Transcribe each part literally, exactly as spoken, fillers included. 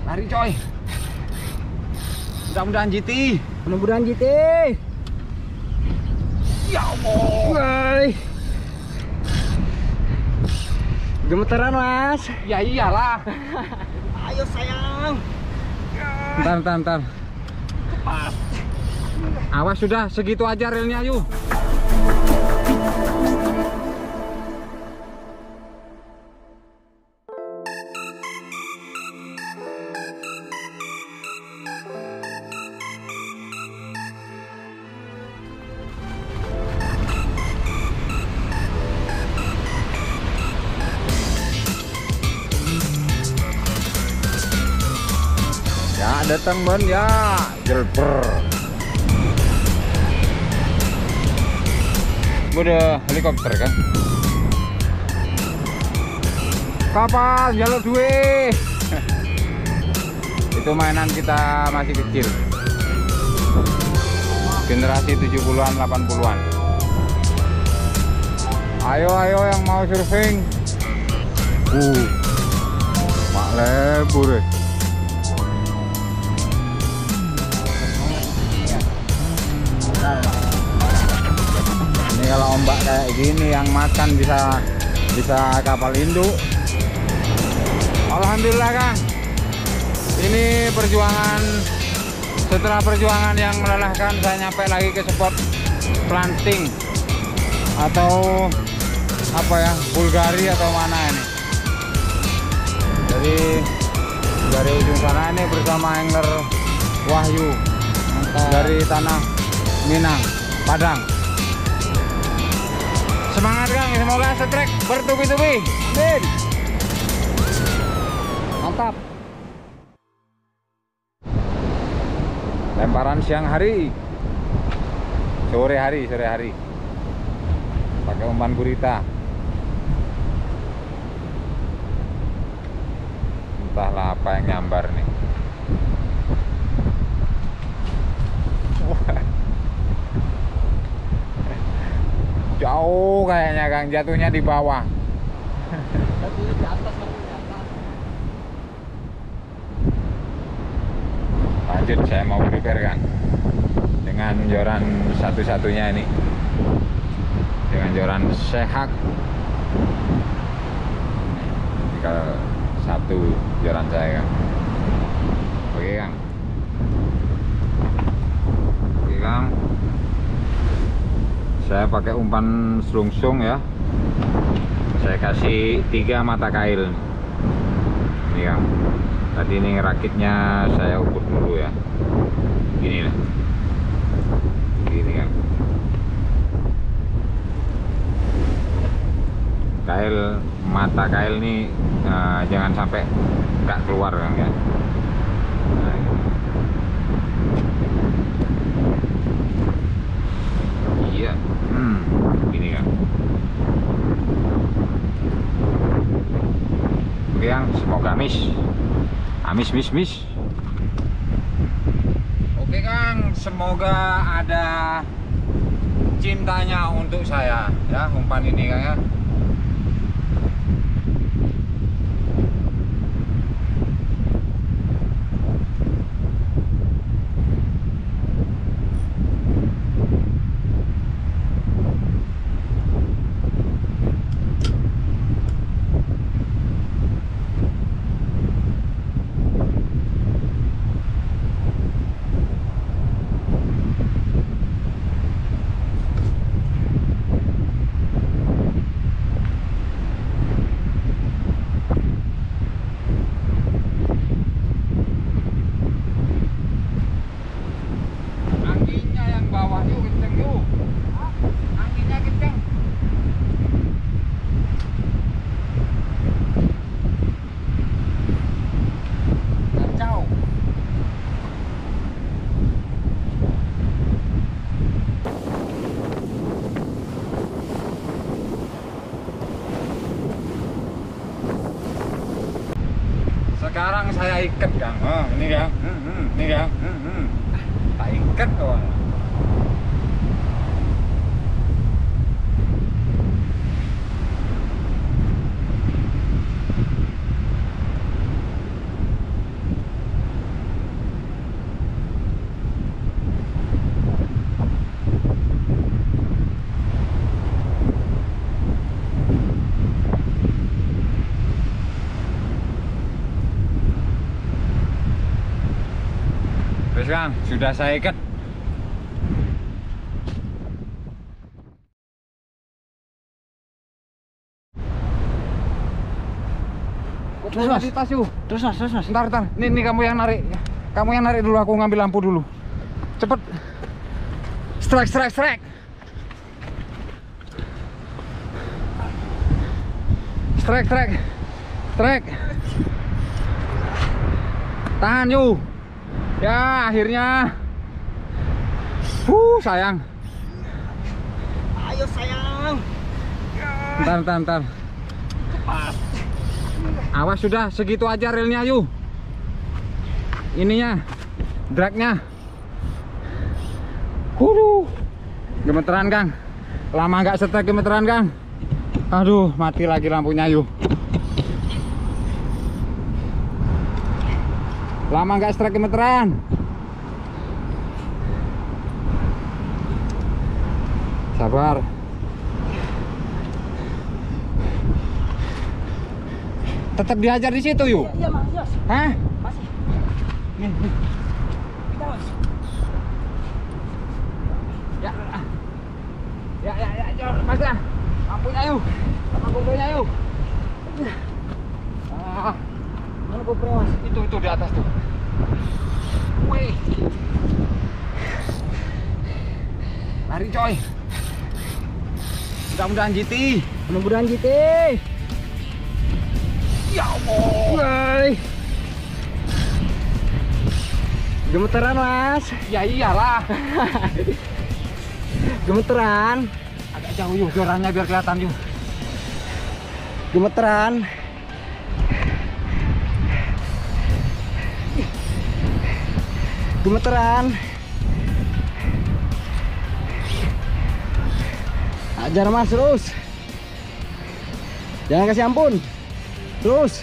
Lari coy. Mudah-mudahan G T. Mudah-mudahan G T. Ya Allah. Woi. Gemeteran Mas. Ya iyalah. Ayo sayang. Ntar, ntar, ntar. Pas. Awas sudah, segitu aja relnya yuk. Ya datang Bon ya, jelper. Udah helikopter kan? Kapal jalur duwe. Itu mainan kita masih kecil. Generasi tujuh puluhan delapan puluhan. Ayo ayo yang mau surfing. Uh. Mak lebur. Kalau ombak kayak gini yang makan bisa bisa kapal induk. Alhamdulillah Kang. Ini perjuangan, setelah perjuangan yang melelahkan, saya nyampe lagi ke spot planting atau apa ya, Bulgari atau mana ini. Jadi dari ujung sana ini bersama angler Wahyu. Mantap. Dari tanah Minang, Padang. Semangat Kang, semoga setrek bertubi-tubi. Amin. Mantap. Lemparan siang hari, sore hari, sore hari. Pakai umpan gurita. Entahlah apa yang nyambar nih. Jauh kayaknya Kang, jatuhnya di bawah. Di atas, di atas. Lanjut, saya mau prepare Kang dengan joran satu-satunya ini, dengan joran Sehak. Tinggal satu joran saya Kang. Oke Kang. Oke Kang. Saya pakai umpan serungsung ya. Saya kasih tiga mata kail. Ini Kang. Tadi ini rakitnya saya ukur dulu ya. Gini lah. Gini Kang. Kail, mata kail ini uh, jangan sampai nggak keluar Kang ya. Nah, ini. Iya. Hmm, gini Kang. Oke Kang, semoga amis. Amis, mis, mis. Oke Kang, semoga ada cintanya untuk saya ya, umpan ini Kang ya. Sekarang saya ikat Kang. Oh, ini Kang. Hmm, hmm, ini Kang. Hmm, hmm. Tak ikat kawan. Kang, sudah saya ikat. Terus mas, di tas yuk. terus mas, terus mas. Ntar, ntar. Nih, nih kamu yang narik. Kamu yang narik dulu, aku ngambil lampu dulu. Cepet. Strike, strike, strike. Strike, strike. Strike. Tahan yuk. Ya, akhirnya. Huh, sayang. Ayo sayang. Bentar, bentar, bentar. Pas. Awas, sudah segitu aja relnya yuk. Ininya, dragnya. Huduh, gemeteran Kang. Lama nggak setek gemeteran Kang. Aduh, mati lagi lampunya yuk. Lama nggak setek gemeteran. Sabar. Tetap diajar di situ yuk. Iya mas, mas. Hah? Masih. Nih, nih. Kita mas. Ya, ya, ya, ya, ya, mas ya. Lampunya yuk, lampunya yuk. Ah, Mana GoPro mas? itu itu di atas tuh. Wih, lari coy. Mudah-mudahan G T. Mudah-mudahan G T. Ya Allah. Woi. Gemeteran mas. Ya iyalah. Gemeteran. Agak jauh yuk, jorannya biar kelihatan yuk. Gemeteran. Gemeteran. Ajar mas terus. Jangan kasih ampun. Terus.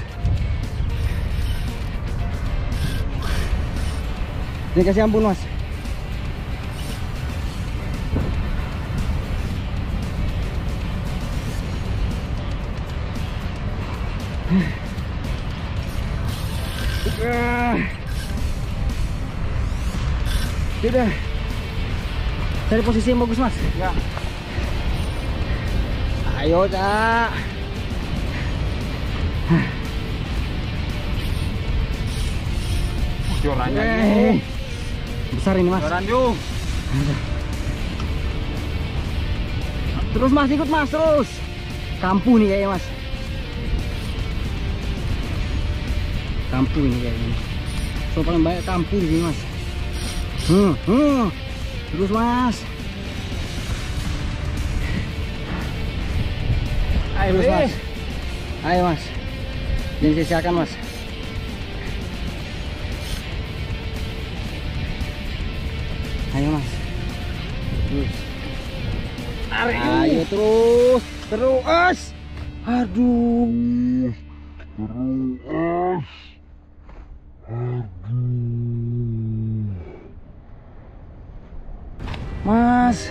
Jangan kasih ampun mas. Sudah. Cari posisi yang bagus mas. Ya. Ayo Cak. Jorannya Eh, yuk. besar ini mas. Joran yuk. Terus mas, ikut mas terus. Kampuh nih kayaknya mas. Kampuh ini kayaknya. So paling banyak kampuh di sini mas. Hmm, hmm. Terus mas. Ayo Terus mas. mas. Ayo mas. Jangan sia-siakan mas. Ayo mas. Terus. Tarik yuk. Ayo terus. Terus. Aduh. Mas.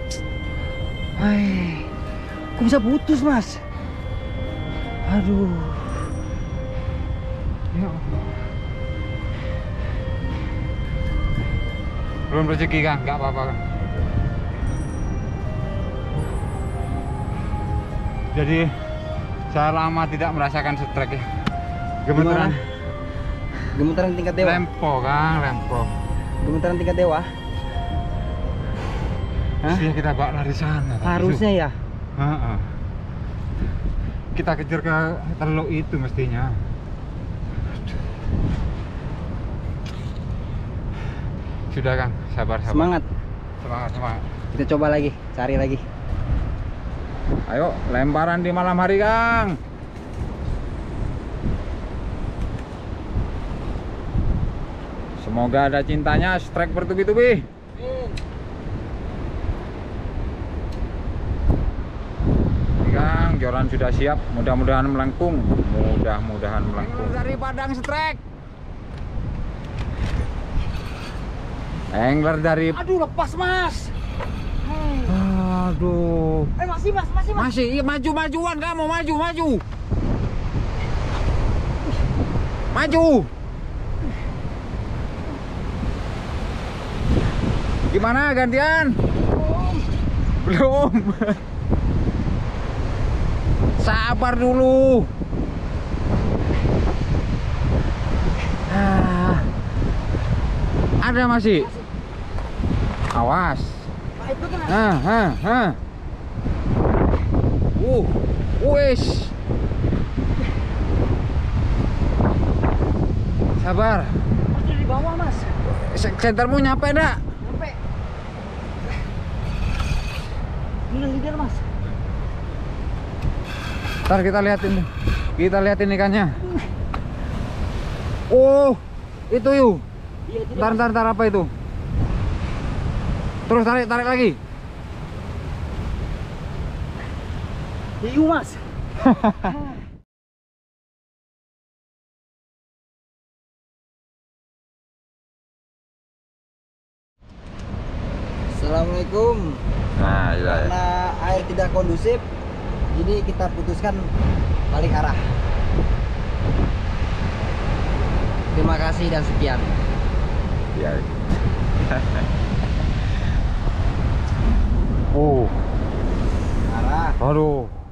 Hai. Kok bisa putus mas? Aduh. Ya Allah. Belum rezeki Kang, nggak apa-apa Kang. Jadi saya lama tidak merasakan strike ya. Gemeteran. Gimana? Gemetaran tingkat dewa. Lempo Kang, lempo. Gemetaran tingkat dewa. Hah? Mestinya kita bawa lari sana. tapi Harusnya ya. su- Ha-ha. Kita kejar ke teluk itu mestinya. Sudah Kang, sabar sabar. Semangat. Semangat, semangat. Kita coba lagi, cari lagi. Ayo, lemparan di malam hari Kang. Semoga ada cintanya, strike bertubi-tubi. Ini Kang, joran sudah siap. Mudah-mudahan melengkung. Mudah-mudahan melengkung. Dari Padang strike. Angler dari. Aduh, lepas mas. Aduh. Eh masih mas, masih mas. Masih, iya, maju-majuan kamu, maju, maju. Maju. Gimana gantian? Belum. Sabar dulu. Ah. Ada masih? Awas. Ah, ah, ah. Uh, wes. Sabar. Masih di bawah, Mas. Sentermu nyampe enggak? Sampai. Ini leader, Mas. Ntar kita liatin. Kita liatin ikannya. Oh, itu yuk. Iya, itu dia, Ntar, Mas. ntar, ntar apa itu? Terus tarik, tarik lagi. Hiu, Mas. Assalamualaikum. Nah, Karena air tidak kondusif, jadi kita putuskan balik arah. Terima kasih dan sekian. ya. Oh, Arah. aduh.